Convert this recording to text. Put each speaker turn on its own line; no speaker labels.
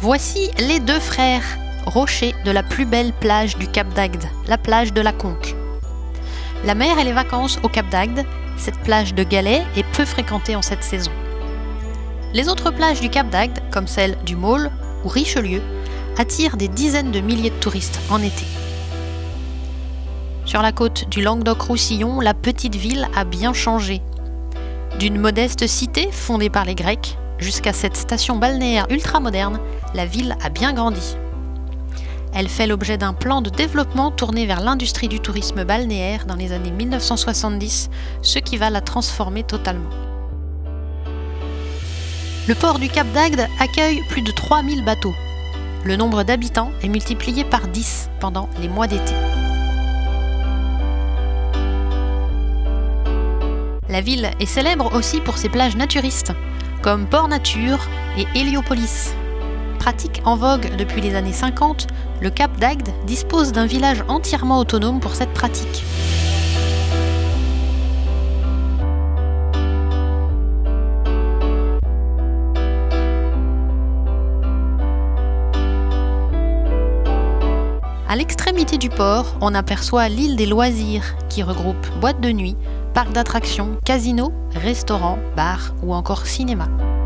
Voici les deux frères, rochers de la plus belle plage du Cap d'Agde, la plage de la Conque. La mer et les vacances au Cap d'Agde, cette plage de galets est peu fréquentée en cette saison. Les autres plages du Cap d'Agde, comme celle du Maule ou Richelieu, attirent des dizaines de milliers de touristes en été. Sur la côte du Languedoc-Roussillon, la petite ville a bien changé. D'une modeste cité fondée par les Grecs, jusqu'à cette station balnéaire ultramoderne, la ville a bien grandi. Elle fait l'objet d'un plan de développement tourné vers l'industrie du tourisme balnéaire dans les années 1970, ce qui va la transformer totalement. Le port du Cap d'Agde accueille plus de 3000 bateaux. Le nombre d'habitants est multiplié par 10 pendant les mois d'été. La ville est célèbre aussi pour ses plages naturistes, comme Port Nature et Héliopolis. Pratique en vogue depuis les années 50, le Cap d'Agde dispose d'un village entièrement autonome pour cette pratique. À l'extrémité du port, on aperçoit l'île des loisirs qui regroupe boîtes de nuit, parcs d'attractions, casinos, restaurants, bars ou encore cinéma.